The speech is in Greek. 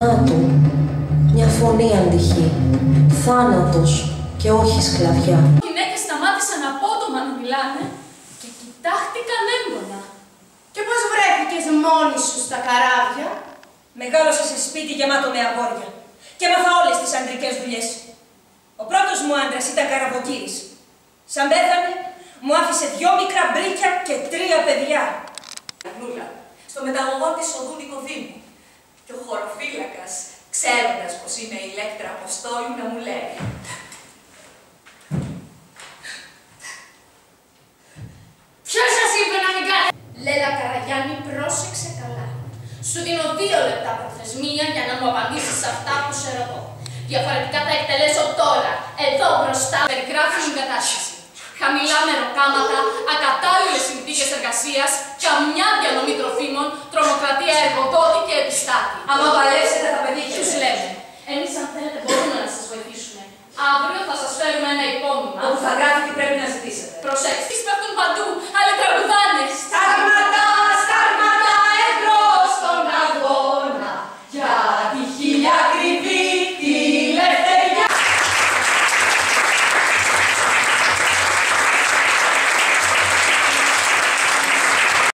Του, μια φωνή αντυχεί, θάνατος και όχι σκλαβιά. Οι γυναίκες σταμάτησαν απότομα να μιλάνε και κοιτάχτηκαν έμπονα. Και πώς βρέθηκες μόνη σου στα καράβια? Μεγάλωσα σε σπίτι γεμάτο με αγόρια και έμαθα όλες τις αντρικές δουλειές. Ο πρώτος μου άντρας ήταν καραβοκύρης. Σαν πέθανε, μου άφησε 2 μικρά μπρίκια και 3 παιδιά. Νούλα, στο μεταγωγό της οδού Νικοδήμου. Και ο χωροφύλακας, ξέροντας πως είμαι η Ηλέκτρα Αποστόλου, να μου λέει: Ποιος σας είπε να μην κάνετε? Λέλα Καραγιάννη, πρόσεξε καλά. Σου δίνω 2 λεπτά προθεσμία για να μου απαντήσεις σε αυτά που σε ρωτώ. Διαφορετικά θα εκτελέσω τώρα, εδώ μπροστά. Περιγράφει την κατάσταση. Χαμηλά μεροκάματα, ακατάλληλες συνθήκες εργασίας, καμιά διανομή τροφίμων, τρομοκρατία εργοδότη και επιστάτη. Άμα παλέψετε θα πετύχετε. Τους λέμε. Εμείς αν θέλετε μπορούμε να σας βοηθήσουμε. Αύριο θα σας φέρουμε ένα υπόμνημα. Όπου θα γράφει τι πρέπει να ζητήσετε.